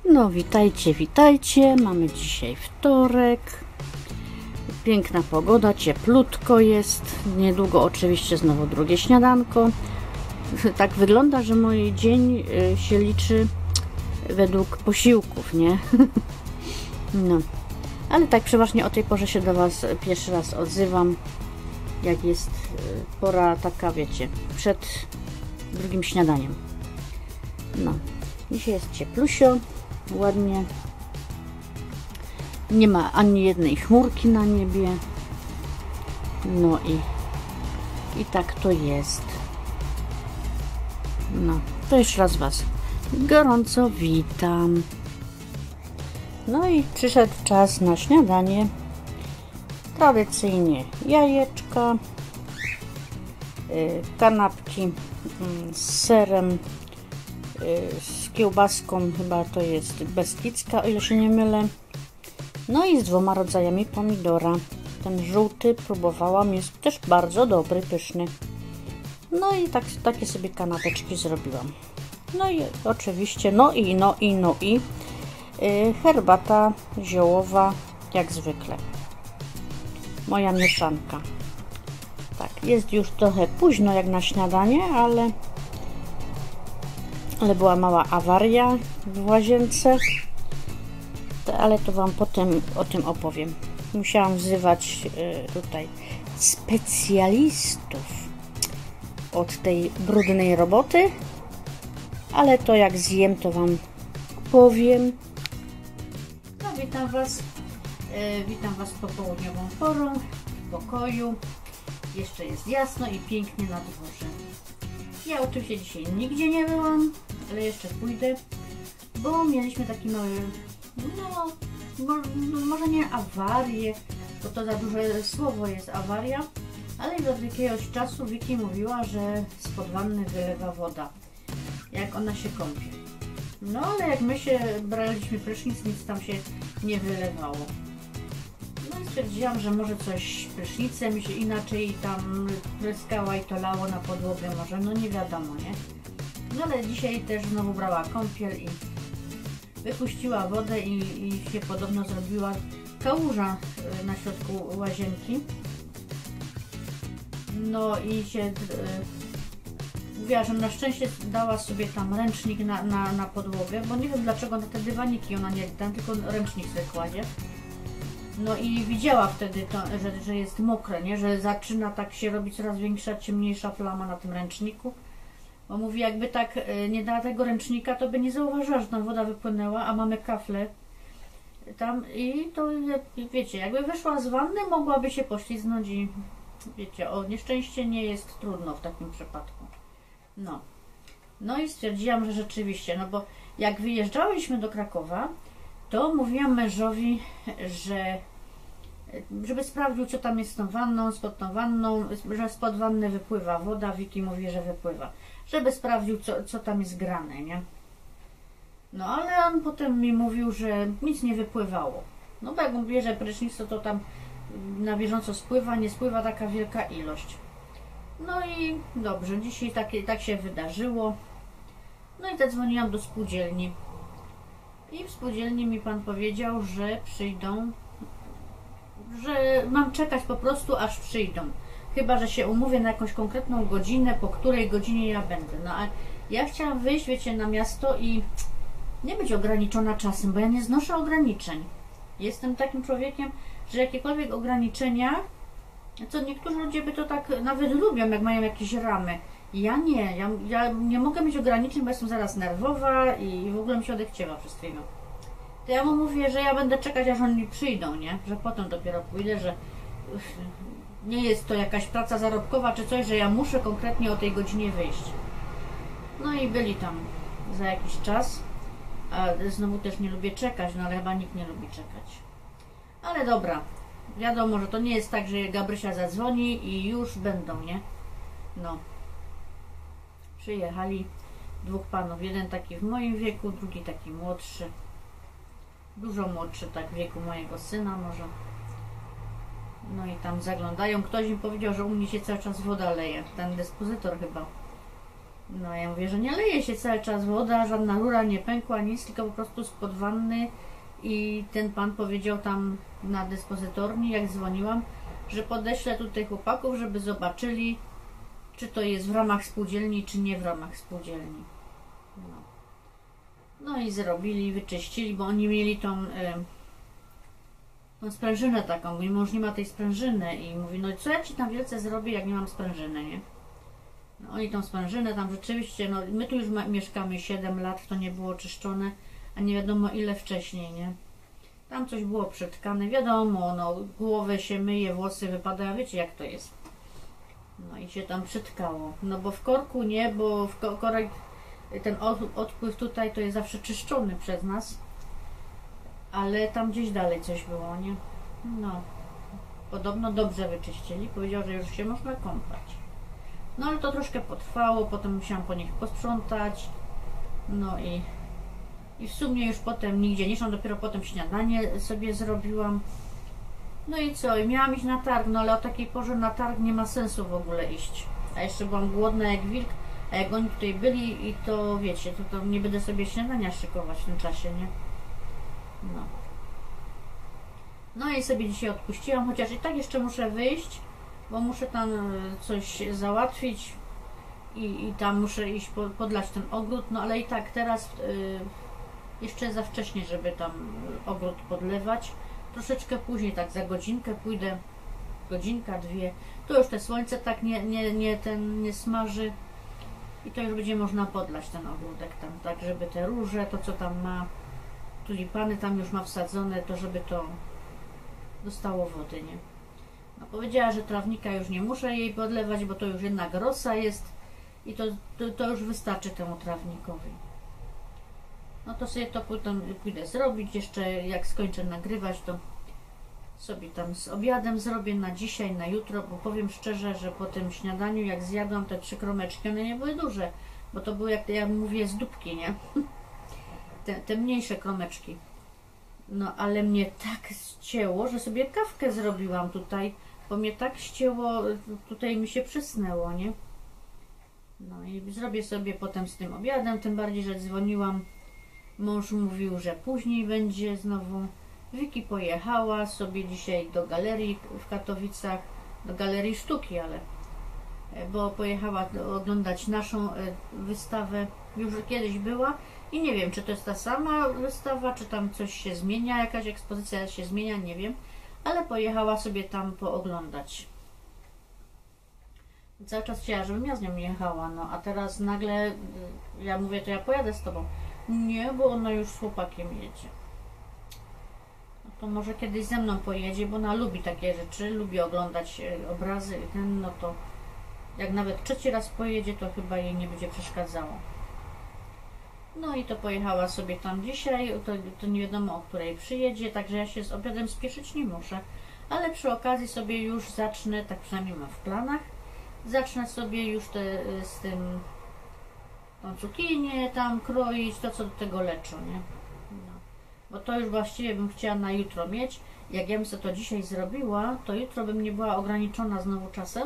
No witajcie, witajcie. Mamy dzisiaj wtorek. Piękna pogoda, cieplutko jest. Niedługo oczywiście znowu drugie śniadanko. Tak wygląda, że mój dzień się liczy według posiłków, nie? No. Ale tak przeważnie o tej porze się do Was pierwszy raz odzywam. Jak jest pora taka, wiecie, przed drugim śniadaniem. No. Dzisiaj jest cieplusio, ładnie. Nie ma ani jednej chmurki na niebie. No i tak to jest. No, to jeszcze raz Was gorąco witam. No i przyszedł czas na śniadanie. Tradycyjnie jajeczka, kanapki z serem, z kiełbaską, chyba to jest beskidzka, o ile się nie mylę. No i z 2 rodzajami pomidora. Ten żółty próbowałam, jest też bardzo dobry, pyszny. No i takie sobie kanapeczki zrobiłam. No i oczywiście, no i herbata ziołowa, jak zwykle. Moja mieszanka. Tak, jest już trochę późno jak na śniadanie, ale była mała awaria w łazience, ale to Wam potem o tym opowiem. Musiałam wzywać tutaj specjalistów od tej brudnej roboty, ale to jak zjem, to Wam powiem. No, witam Was popołudniową porą w pokoju. Jeszcze jest jasno i pięknie na dworze. Ja oczywiście dzisiaj nigdzie nie byłam, ale jeszcze pójdę, bo mieliśmy taki mały, może nie awarię, bo to za duże słowo jest awaria, ale od jakiegoś czasu Wiki mówiła, że spod wanny wylewa woda, jak ona się kąpie. No ale jak my się braliśmy prysznic, nic tam się nie wylewało. No i stwierdziłam, że może coś prysznicem się inaczej tam pryskała i to lało na podłogę może, no nie wiadomo, nie? No ale dzisiaj też znowu brała kąpiel i wypuściła wodę i się podobno zrobiła kałuża na środku łazienki. No i się mówiła, że na szczęście dała sobie tam ręcznik na podłogę, bo nie wiem dlaczego na te dywaniki ona nie tam, tylko ręcznik sobie kładzie. No i widziała wtedy, że jest mokre, nie? Że zaczyna tak się robić coraz większa, ciemniejsza plama na tym ręczniku. Bo mówi, jakby tak nie dała tego ręcznika, to by nie zauważyła, że tam woda wypłynęła, a mamy kafle tam i to, wiecie, jakby wyszła z wanny, mogłaby się poślizgnąć i wiecie, o nieszczęście nie jest trudno w takim przypadku. No i stwierdziłam, że rzeczywiście, no bo jak wyjeżdżałyśmy do Krakowa, to mówiłam mężowi, żeby sprawdził, co tam jest z tą wanną, spod tą wanną, że spod wanny wypływa woda. Wiki mówi, że wypływa. Żeby sprawdził, co tam jest grane, nie? No ale on potem mi mówił, że nic nie wypływało. No bo jak on bierze prysznic, to tam na bieżąco spływa, nie spływa taka wielka ilość. No i dobrze, dzisiaj tak się wydarzyło. No i zadzwoniłam do spółdzielni. I w spółdzielni mi pan powiedział, że przyjdą, że mam czekać po prostu, aż przyjdą. Chyba że się umówię na jakąś konkretną godzinę, po której godzinie ja będę. No a ja chciałam wyjść, wiecie, na miasto i nie być ograniczona czasem, bo ja nie znoszę ograniczeń. Jestem takim człowiekiem, że jakiekolwiek ograniczenia, co niektórzy ludzie by to tak nawet lubią, jak mają jakieś ramy. Ja nie, ja nie mogę mieć ograniczeń, bo jestem zaraz nerwowa i w ogóle mi się odechciewa wszystkiego. To ja mu mówię, że ja będę czekać, aż oni przyjdą, nie? Że potem dopiero pójdę, że nie jest to jakaś praca zarobkowa czy coś, że ja muszę konkretnie o tej godzinie wyjść. No i byli tam za jakiś czas, a znowu też nie lubię czekać, no ale chyba nikt nie lubi czekać. Ale dobra, wiadomo, że to nie jest tak, że Gabrysia zadzwoni i już będą, nie? No. Przyjechali 2 panów, jeden taki w moim wieku, drugi taki młodszy. Dużo młodszy, tak w wieku mojego syna może. No i tam zaglądają. Ktoś im powiedział, że u mnie się cały czas woda leje. Ten dyspozytor chyba. No ja mówię, że nie leje się cały czas woda, żadna rura nie pękła, nic, tylko po prostu spod wanny. I ten pan powiedział tam na dyspozytorni, jak dzwoniłam, że podeślę tutaj chłopaków, żeby zobaczyli, czy to jest w ramach spółdzielni, czy nie w ramach spółdzielni. No i zrobili, wyczyścili, bo oni mieli tą sprężynę taką. Mój mąż nie ma tej sprężyny i mówi, no co ja ci tam wielce zrobię, jak nie mam sprężyny, nie? No oni tą sprężynę tam rzeczywiście, no my tu już mieszkamy 7 lat, to nie było czyszczone, a nie wiadomo ile wcześniej, nie? Tam coś było przetkane, wiadomo, no głowę się myje, włosy wypadają, wiecie jak to jest. No i się tam przytkało. No bo w korku nie, bo w korek ten odpływ tutaj to jest zawsze czyszczony przez nas. Ale tam gdzieś dalej coś było, nie? No. Podobno dobrze wyczyścili. Powiedział, że już się można kąpać. No ale to troszkę potrwało, potem musiałam po nich posprzątać. No i w sumie już potem nigdzie nie szłam, dopiero potem śniadanie sobie zrobiłam. No i co? I miałam iść na targ, no ale o takiej porze na targ nie ma sensu w ogóle iść. A jeszcze byłam głodna jak wilk, a jak oni tutaj byli i to wiecie, to nie będę sobie śniadania szykować w tym czasie, nie? No. No i sobie dzisiaj odpuściłam, chociaż i tak jeszcze muszę wyjść, bo muszę tam coś załatwić i tam muszę iść podlać ten ogród, no ale i tak teraz jeszcze za wcześnie, żeby tam ogród podlewać. Troszeczkę później, tak za godzinkę pójdę, godzinka, dwie. Tu już te słońce tak nie smaży i to już będzie można podlać ten ogródek tam, tak żeby te róże, to co tam ma, tulipany tam już ma wsadzone, to żeby to dostało wody, nie? No powiedziała, że trawnika już nie muszę jej podlewać, bo to już jednak rosa jest i to już wystarczy temu trawnikowi. No to sobie to pójdę zrobić, jeszcze jak skończę nagrywać, to sobie tam z obiadem zrobię na dzisiaj, na jutro, bo powiem szczerze, że po tym śniadaniu jak zjadłam te 3 kromeczki, one nie były duże, bo to były jak ja mówię z dupki, nie? Te mniejsze kromeczki. No ale mnie tak ścięło, że sobie kawkę zrobiłam tutaj, bo mnie tak ścięło, tutaj mi się przysnęło, nie? No i zrobię sobie potem z tym obiadem, tym bardziej, że dzwoniłam. Mąż mówił, że później będzie znowu. Wiki pojechała sobie dzisiaj do galerii w Katowicach, do Galerii Sztuki, ale bo pojechała oglądać naszą wystawę, już kiedyś była i nie wiem, czy to jest ta sama wystawa, czy tam coś się zmienia, jakaś ekspozycja się zmienia, nie wiem, ale pojechała sobie tam pooglądać. Cały czas chciała, żebym ja z nią jechała, no a teraz nagle ja mówię, to ja pojadę z tobą. Nie, bo ona już z chłopakiem jedzie. No to może kiedyś ze mną pojedzie, bo ona lubi takie rzeczy, lubi oglądać obrazy, no to jak nawet 3. raz pojedzie, to chyba jej nie będzie przeszkadzało. No i to pojechała sobie tam dzisiaj, to nie wiadomo o której przyjedzie, także ja się z obiadem spieszyć nie muszę. Ale przy okazji sobie już zacznę, tak przynajmniej mam w planach, zacznę sobie już tą cukinię tam kroić, to co do tego leczo, nie? No. Bo to już właściwie bym chciała na jutro mieć. Jak ja bym sobie to dzisiaj zrobiła, to jutro bym nie była ograniczona znowu czasem.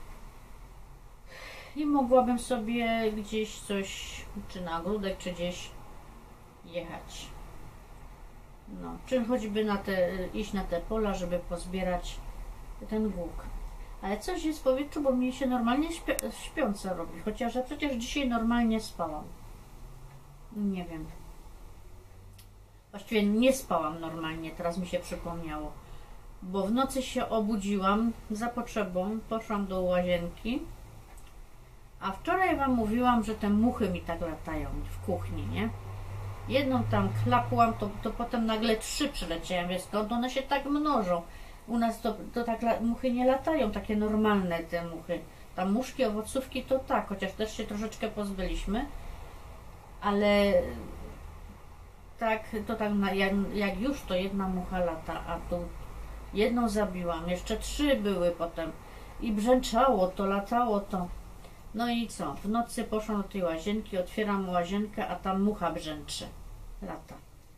I mogłabym sobie gdzieś coś, czy na ogródek, czy gdzieś jechać. No, czy choćby iść na te pola, żeby pozbierać ten łuk. Ale coś jest w powietrzu, bo mi się normalnie śpiąca robi. Chociaż ja przecież dzisiaj normalnie spałam. Nie wiem. Właściwie nie spałam normalnie, teraz mi się przypomniało. Bo w nocy się obudziłam za potrzebą, poszłam do łazienki. A wczoraj wam mówiłam, że te muchy mi tak latają w kuchni, nie? Jedną tam klapłam, to potem nagle 3 przyleciałem, więc skąd one się tak mnożą? U nas to tak muchy nie latają, takie normalne te muchy. Tam muszki, owocówki to tak, chociaż też się troszeczkę pozbyliśmy. Ale tak, to tak jak już to jedna mucha lata, a tu jedną zabiłam, jeszcze 3 były potem. I brzęczało to, latało to. No i co? W nocy poszłam do tej łazienki, otwieram łazienkę, a tam mucha brzęczy. Lata.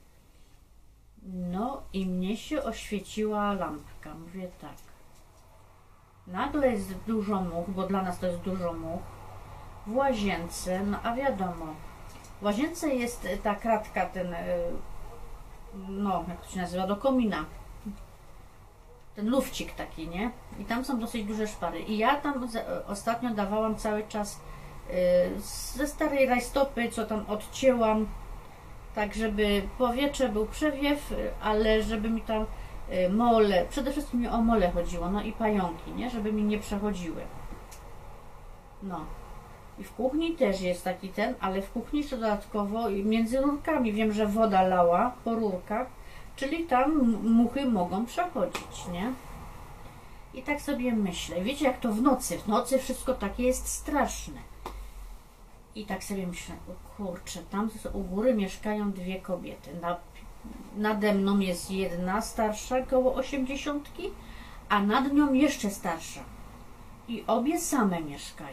No i mnie się oświeciła lampka. Mówię tak. Nagle jest dużo much, bo dla nas to jest dużo much. w łazience, no a wiadomo, w łazience jest ta kratka, ten, no jak to się nazywa, do komina, ten lufcik taki, nie? I tam są dosyć duże szpary. I ja tam ostatnio dawałam cały czas ze starej rajstopy, co tam odcięłam, tak żeby powietrze, był przewiew, ale żeby mi tam mole, przede wszystkim mi o mole chodziło, no i pająki, nie? Żeby mi nie przechodziły. No. I w kuchni też jest taki ten, ale w kuchni jeszcze dodatkowo między rurkami wiem, że woda lała po rurkach, czyli tam muchy mogą przechodzić, nie? I tak sobie myślę, wiecie jak to w nocy wszystko takie jest straszne. I tak sobie myślę, o kurczę, tam u góry mieszkają dwie kobiety. Nade mną jest jedna starsza, koło 80, a nad nią jeszcze starsza. I obie same mieszkają.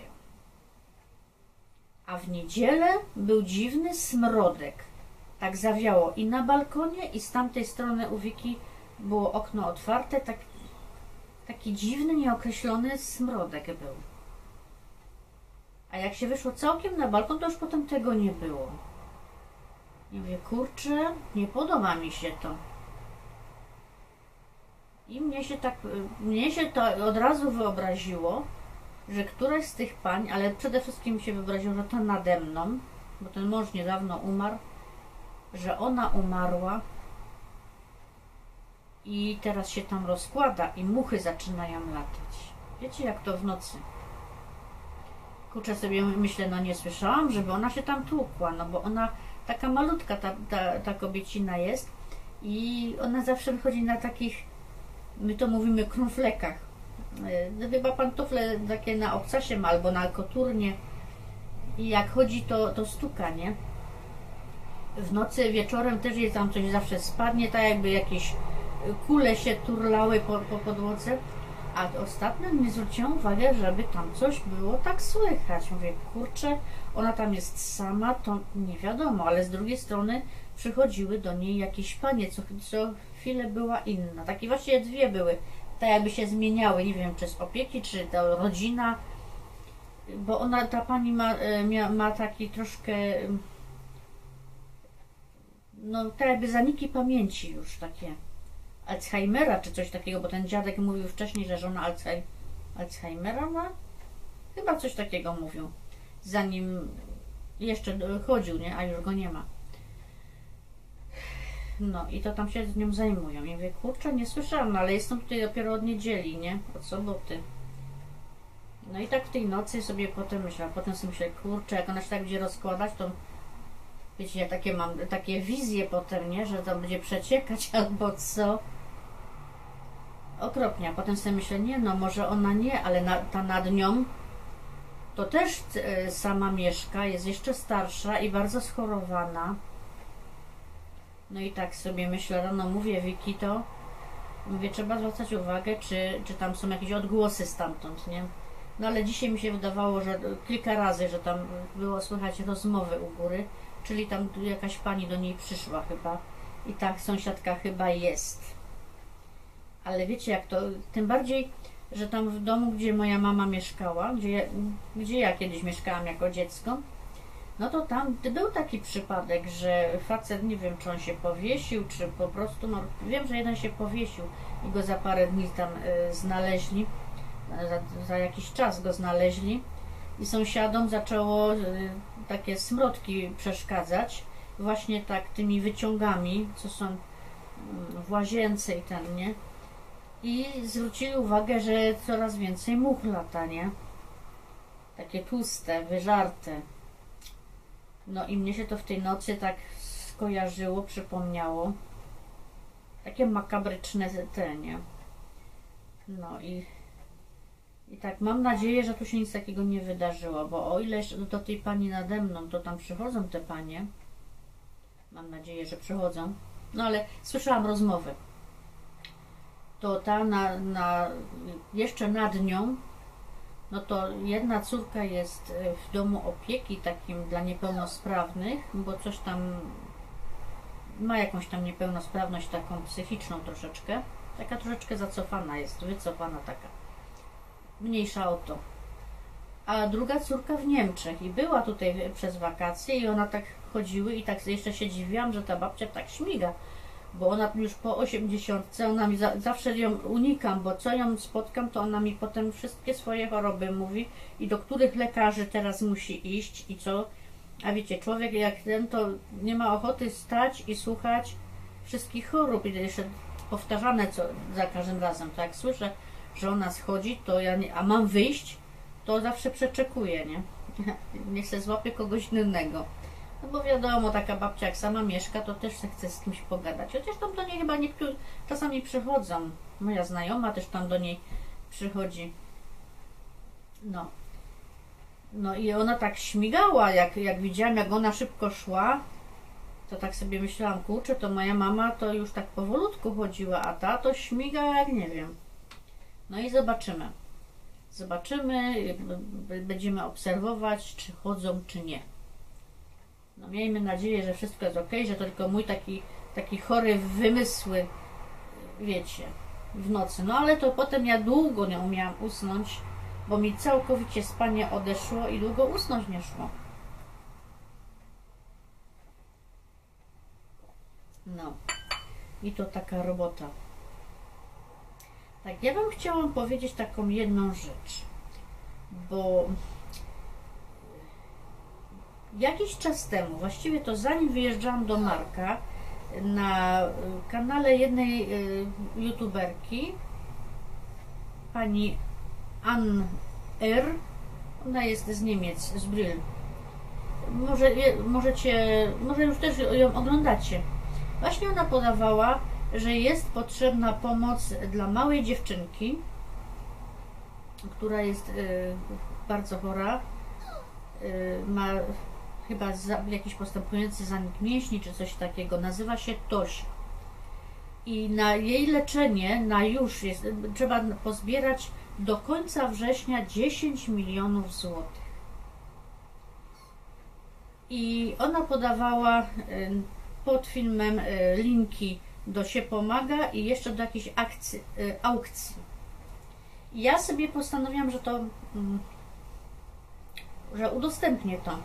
A w niedzielę był dziwny smrodek. Tak zawiało i na balkonie, i z tamtej strony u Wiki było okno otwarte. Taki dziwny, nieokreślony smrodek był. A jak się wyszło całkiem na balkon, to już potem tego nie było. I mówię, kurczę, nie podoba mi się to. I mnie się to od razu wyobraziło, że któraś z tych pań, ale przede wszystkim mi się wyobraziło, że ta nade mną, bo ten mąż niedawno umarł, że ona umarła i teraz się tam rozkłada i muchy zaczynają latać. Wiecie jak to w nocy? Kurczę, sobie myślę, no nie słyszałam, żeby ona się tam tłukła, no bo ona taka malutka, ta kobiecina jest i ona zawsze wychodzi na takich, my to mówimy, krumflekach. Chyba pantofle takie na obcasie ma, albo na koturnie i jak chodzi to stuka, nie? W nocy, wieczorem też jej tam coś zawsze spadnie, tak jakby jakieś kule się turlały po podłodze. A ostatnio nie zwróciłam uwagi, żeby tam coś było tak słychać. Mówię, kurczę, ona tam jest sama, to nie wiadomo, ale z drugiej strony przychodziły do niej jakieś panie, co chwilę była inna. Takie właściwie dwie były, tak jakby się zmieniały, nie wiem, czy z opieki, czy to rodzina, bo ona, ta pani ma taki troszkę, no tak jakby zaniki pamięci już takie. Alzheimera czy coś takiego, bo ten dziadek mówił wcześniej, że żona Alzheimera ma? Chyba coś takiego mówił. Zanim jeszcze chodził, nie? A już go nie ma. No i to tam się z nią zajmują. I mówię, kurczę, nie słyszałam, no, ale jestem tutaj dopiero od niedzieli, nie? Od soboty. No i tak w tej nocy sobie potem myślę, kurczę, jak ona się tak będzie rozkładać, to wiecie, ja mam takie wizje potem, nie? Że to będzie przeciekać albo co. Okropnie, a potem sobie myślę, nie no, może ona nie, ale ta nad nią to też sama mieszka, jest jeszcze starsza i bardzo schorowana. No i tak sobie myślę, rano mówię Wiki to, mówię, trzeba zwracać uwagę, czy tam są jakieś odgłosy stamtąd, nie? No ale dzisiaj mi się wydawało, że kilka razy, że tam było słychać rozmowy u góry, czyli tam jakaś pani do niej przyszła chyba i ta sąsiadka chyba jest. Ale wiecie jak to, tym bardziej, że tam w domu, gdzie moja mama mieszkała, gdzie ja kiedyś mieszkałam jako dziecko, no to tam był taki przypadek, że facet, nie wiem czy on się powiesił, czy po prostu, no wiem, że jeden się powiesił i go za parę dni tam znaleźli, za jakiś czas go znaleźli i sąsiadom zaczęło takie smrodki przeszkadzać, właśnie tak tymi wyciągami, co są w łazience i ten, nie? I zwrócili uwagę, że coraz więcej much lata, nie? Takie tłuste, wyżarte. No i mnie się to w tej nocy tak skojarzyło, przypomniało. Takie makabryczne te, nie? No i tak mam nadzieję, że tu się nic takiego nie wydarzyło, bo o ile do tej pani nade mną, to tam przychodzą te panie. Mam nadzieję, że przychodzą. No ale słyszałam rozmowy. To ta jeszcze nad nią, no to jedna córka jest w domu opieki takim dla niepełnosprawnych, bo coś tam ma jakąś tam niepełnosprawność taką psychiczną troszeczkę. Taka troszeczkę zacofana jest, wycofana taka. Mniejsza o to. a druga córka w Niemczech i była tutaj przez wakacje i ona tak chodziły i tak jeszcze się dziwiłam, że ta babcia tak śmiga, bo ona już po 80, ona mi zawsze ją unikam, bo co ją spotkam, to ona mi potem wszystkie swoje choroby mówi i do których lekarzy teraz musi iść i co. A wiecie, człowiek jak ten, to nie ma ochoty stać i słuchać wszystkich chorób i jeszcze powtarzane co za każdym razem. To jak słyszę, że ona schodzi, to ja nie, a mam wyjść, to zawsze przeczekuję, nie? Niech se złapie kogoś innego. No bo wiadomo, taka babcia jak sama mieszka, to też se chce z kimś pogadać. Chociaż tam do niej chyba niektórzy czasami przychodzą. Moja znajoma też tam do niej przychodzi. No. No i ona tak śmigała, jak widziałam, jak ona szybko szła, to tak sobie myślałam, kurczę, to moja mama to już tak powolutku chodziła, a ta to śmiga jak nie wiem. No i zobaczymy. Zobaczymy, będziemy obserwować, czy chodzą, czy nie. No miejmy nadzieję, że wszystko jest ok, że to tylko mój taki chory wymysły, wiecie, w nocy. No ale to potem ja długo nie umiałam usnąć, bo mi całkowicie spanie odeszło i długo usnąć nie szło. No. I to taka robota. Tak, ja bym chciała powiedzieć taką jedną rzecz, bo jakiś czas temu, właściwie to zanim wyjeżdżałam do Marka, na kanale jednej youtuberki, pani Ann R., ona jest z Niemiec, z Brühl. Może już też ją oglądacie. Właśnie ona podawała, że jest potrzebna pomoc dla małej dziewczynki, która jest bardzo chora, ma chyba jakiś postępujący zanik mięśni czy coś takiego, nazywa się Tosia. I na jej leczenie, trzeba pozbierać do końca września 10 milionów złotych. I ona podawała pod filmem linki do Się Pomaga i jeszcze do jakiejś aukcji. I ja sobie postanowiłam, że udostępnię to.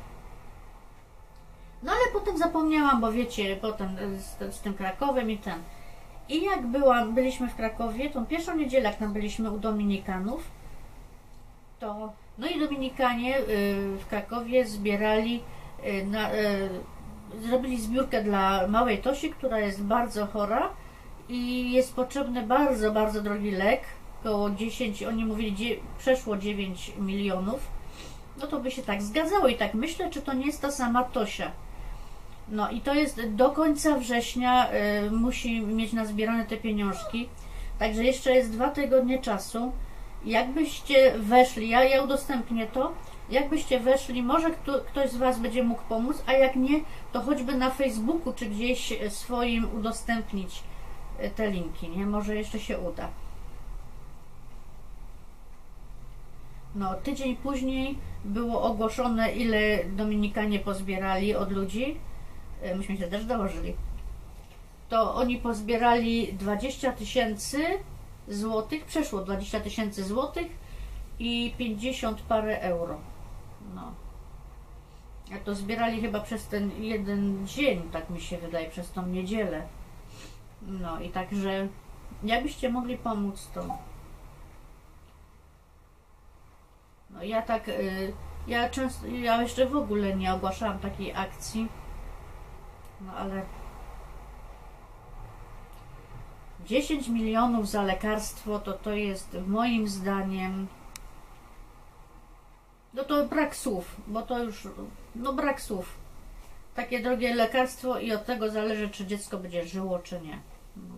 No ale potem zapomniałam, bo wiecie, potem z tym Krakowem i ten. I jak byliśmy w Krakowie, tą pierwszą niedzielę, jak tam byliśmy u Dominikanów, to no i Dominikanie w Krakowie zbierali, zrobili zbiórkę dla małej Tosi, która jest bardzo chora i jest potrzebny bardzo, bardzo drogi lek, około 10, oni mówili przeszło 9 milionów. No to by się tak zgadzało i tak myślę, czy to nie jest ta sama Tosia. No i to jest do końca września, musi mieć nazbierane te pieniążki. Także jeszcze jest 2 tygodnie czasu. Jakbyście weszli, ja udostępnię to, jakbyście weszli, może ktoś z Was będzie mógł pomóc, a jak nie, to choćby na Facebooku czy gdzieś swoim udostępnić te linki, nie? Może jeszcze się uda. No, tydzień później było ogłoszone, ile Dominikanie pozbierali od ludzi. Myśmy się też dołożyli. To oni pozbierali 20 000 złotych, przeszło 20 000 złotych i 50 parę euro. No. A to zbierali chyba przez ten jeden dzień, tak mi się wydaje, przez tą niedzielę. No i także, jakbyście mogli pomóc, to... No ja tak, ja jeszcze w ogóle nie ogłaszałam takiej akcji, no ale 10 milionów za lekarstwo to jest moim zdaniem, no to brak słów, bo to już, no brak słów. Takie drogie lekarstwo i od tego zależy, czy dziecko będzie żyło, czy nie. No.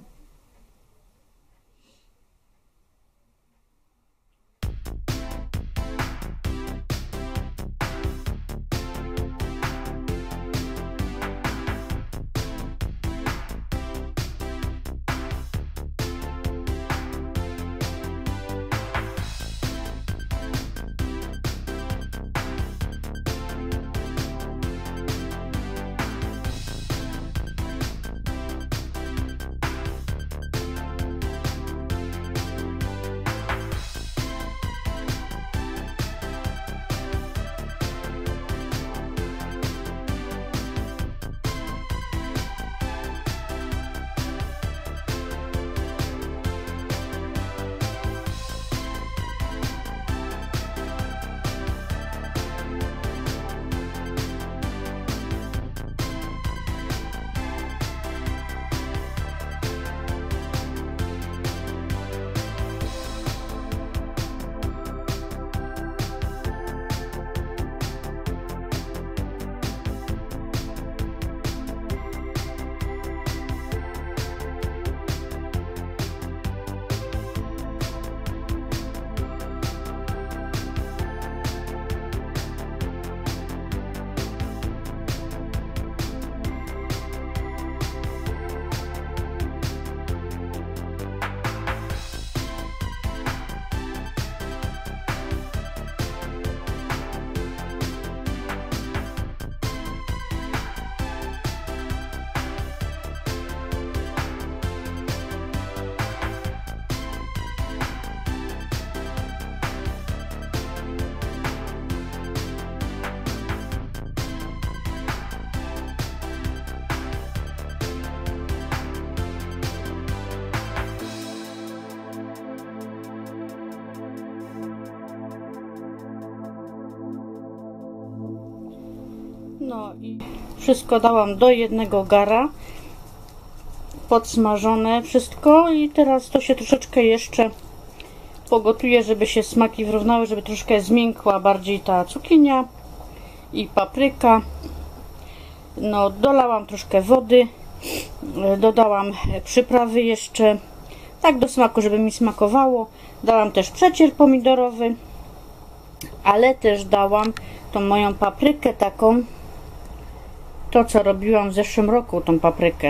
No i wszystko dałam do jednego gara. Podsmażone wszystko i teraz to się troszeczkę jeszcze pogotuję, żeby się smaki wyrównały, żeby troszkę zmiękła bardziej ta cukinia i papryka. No, dolałam troszkę wody, dodałam przyprawy jeszcze, tak do smaku, żeby mi smakowało. Dałam też przecier pomidorowy, ale też dałam tą moją paprykę taką, to co robiłam w zeszłym roku, tą paprykę.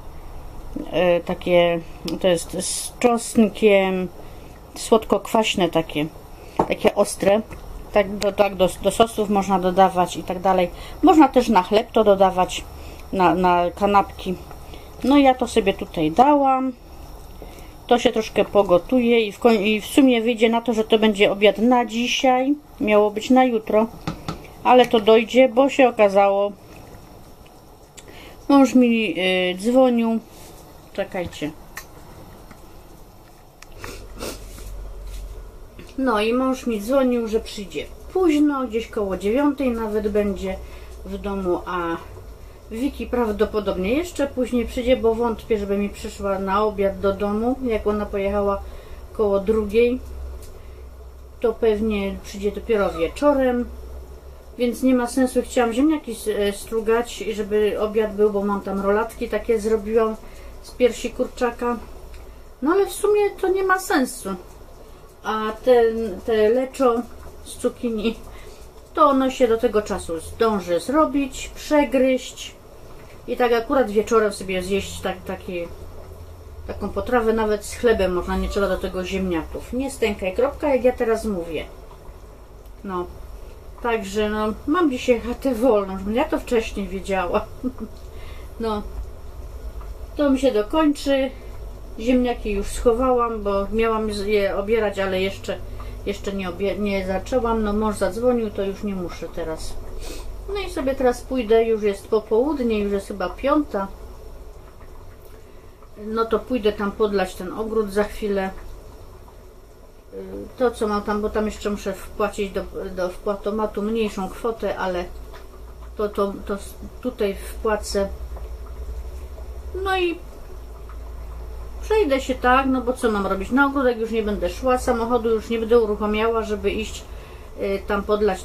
Takie, to jest z czosnkiem, słodko-kwaśne takie ostre. Tak do sosów można dodawać i tak dalej. Można też na chleb to dodawać, na kanapki. No ja to sobie tutaj dałam. To się troszkę pogotuje i w sumie wyjdzie na to, że to będzie obiad na dzisiaj. Miało być na jutro, ale to dojdzie, bo się okazało, mąż mi dzwonił. Czekajcie. No i mąż mi dzwonił, że przyjdzie późno, gdzieś koło 9 nawet będzie w domu, a Wiki prawdopodobnie jeszcze później przyjdzie, bo wątpię, żeby mi przyszła na obiad do domu. Jak ona pojechała koło 2, to pewnie przyjdzie dopiero wieczorem, więc nie ma sensu. Chciałam ziemniaki strugać, żeby obiad był, bo mam tam rolatki takie zrobiłam z piersi kurczaka. No ale w sumie to nie ma sensu. A te leczo z cukinii, to ono się do tego czasu zdąży zrobić, przegryźć i tak akurat wieczorem sobie zjeść taką potrawę, nawet z chlebem można, nie trzeba do tego ziemniaków. Nie stękaj, kropka, jak ja teraz mówię. No, także no, mam dzisiaj chatę wolną, żebym ja to wcześniej wiedziała. No, to mi się dokończy. Ziemniaki już schowałam, bo miałam je obierać, ale jeszcze nie zaczęłam. No mąż zadzwonił, to już nie muszę teraz. No i sobie teraz pójdę, już jest popołudnie, już jest chyba 5. No to pójdę tam podlać ten ogród za chwilę. To co mam tam, bo tam jeszcze muszę wpłacić do wpłatomatu mniejszą kwotę, ale to tutaj wpłacę. No i przejdę się tak, no bo co mam robić? Na ogródek już nie będę szła, samochodu już nie będę uruchamiała, żeby iść tam podlać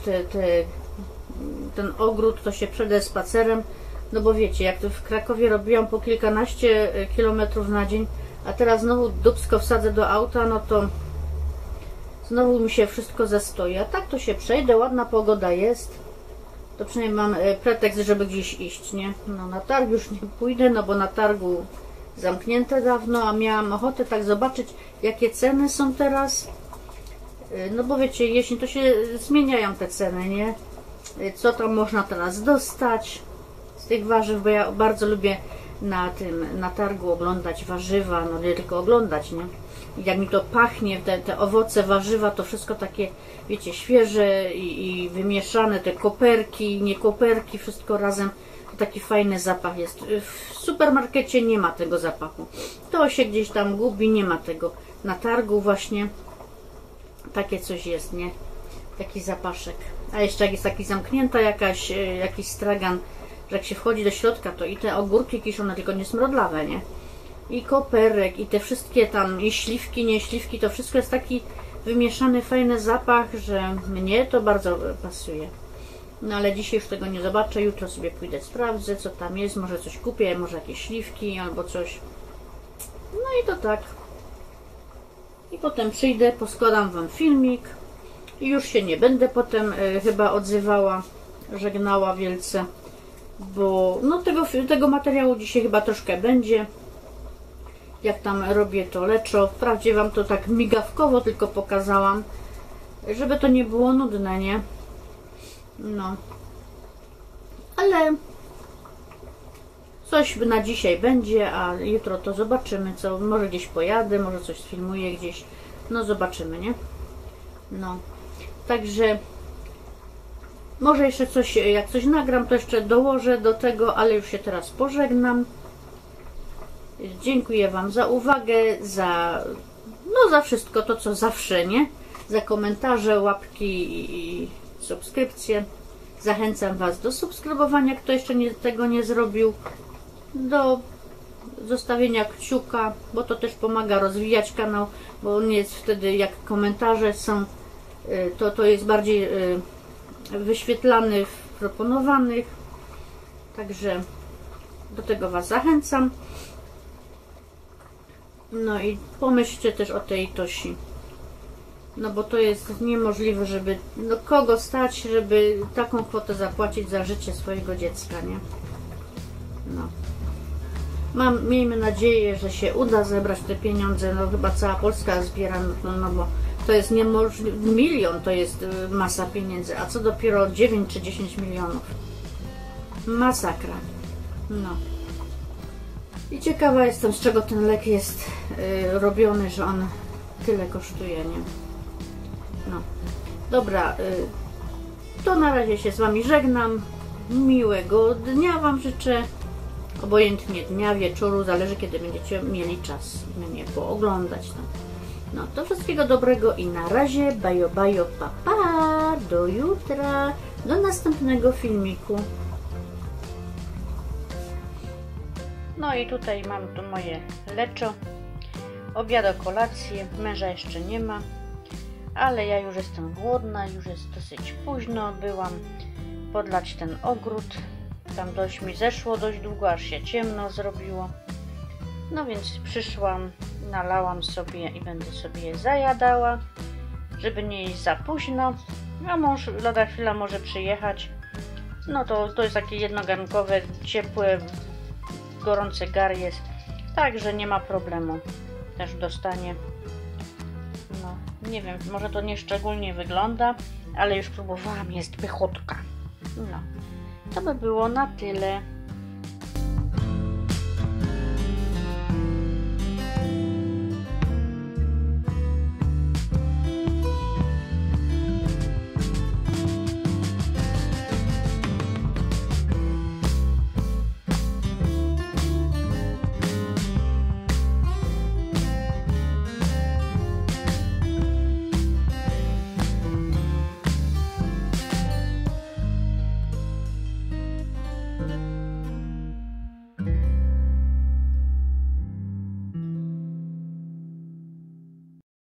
ten ogród, to się przejdę spacerem. No bo wiecie, jak to w Krakowie robiłam po kilkanaście kilometrów na dzień, a teraz znowu dupsko wsadzę do auta, no to znowu mi się wszystko zastoi. A tak to się przejdę, ładna pogoda jest. To przynajmniej mam pretekst, żeby gdzieś iść, nie? No na targ już nie pójdę, no bo na targu zamknięte dawno, a miałam ochotę tak zobaczyć, jakie ceny są teraz. No bo wiecie, jesień to się zmieniają te ceny, nie? Co tam można teraz dostać z tych warzyw, bo ja bardzo lubię na targu oglądać warzywa, no nie tylko oglądać, nie? I jak mi to pachnie, te owoce, warzywa, to wszystko takie, wiecie, świeże i wymieszane, te koperki, nie koperki, wszystko razem. Taki fajny zapach jest. W supermarkecie nie ma tego zapachu. To się gdzieś tam gubi, nie ma tego. Na targu właśnie takie coś jest, nie? Taki zapaszek. A jeszcze jak jest taki zamknięta jakiś stragan, że jak się wchodzi do środka, to i te ogórki kiszone, tylko nie smrodlawe, nie? I koperek, i te wszystkie tam, i śliwki, nie śliwki, to wszystko jest taki wymieszany, fajny zapach, że mnie to bardzo pasuje. No ale dzisiaj już tego nie zobaczę, jutro sobie pójdę, sprawdzę co tam jest, może coś kupię, może jakieś śliwki albo coś. No i to tak. I potem przyjdę, poskładam wam filmik i już się nie będę potem chyba odzywała, żegnała wielce, bo no tego materiału dzisiaj chyba troszkę będzie. Jak tam robię to leczo, wprawdzie wam to tak migawkowo tylko pokazałam, żeby to nie było nudne, nie? No, ale coś na dzisiaj będzie, a jutro to zobaczymy, co, może gdzieś pojadę, może coś sfilmuję gdzieś, no zobaczymy, nie? No, także może jeszcze coś, jak coś nagram, to jeszcze dołożę do tego, ale już się teraz pożegnam. Dziękuję wam za uwagę, za wszystko to, co zawsze, nie? Za komentarze, łapki i subskrypcje. Zachęcam Was do subskrybowania, kto jeszcze tego nie zrobił, do zostawienia kciuka, bo to też pomaga rozwijać kanał, bo on jest wtedy, jak komentarze są, to jest bardziej wyświetlany w proponowanych. Także do tego Was zachęcam. No i pomyślcie też o tej Tosi. No bo to jest niemożliwe, żeby kogo stać, żeby taką kwotę zapłacić za życie swojego dziecka, nie? No. Miejmy nadzieję, że się uda zebrać te pieniądze. No chyba cała Polska zbiera, no bo to jest niemożliwe. 1 milion to jest masa pieniędzy, a co dopiero 9 czy 10 milionów. Masakra. No. I ciekawa jestem, z czego ten lek jest robiony, że on tyle kosztuje, nie? No. Dobra, to na razie się z Wami żegnam. Miłego dnia Wam życzę. Obojętnie dnia, wieczoru, zależy kiedy będziecie mieli czas mnie pooglądać. No to wszystkiego dobrego i na razie, bajo bajo, pa pa, do jutra, do następnego filmiku. No i tutaj mam tu moje leczo, obiad, kolację, męża jeszcze nie ma, ale ja już jestem głodna, już jest dosyć późno, byłam podlać ten ogród. Tam dość mi zeszło, dość długo, aż się ciemno zrobiło. No więc przyszłam, nalałam sobie i będę sobie je zajadała, żeby nie iść za późno. A mąż lada chwila może przyjechać. No to jest takie jednogarnkowe, ciepłe, gorący gar jest. Także nie ma problemu. Też dostanie. No, nie wiem, może to nie szczególnie wygląda, ale już próbowałam, jest pychotka. No. To by było na tyle.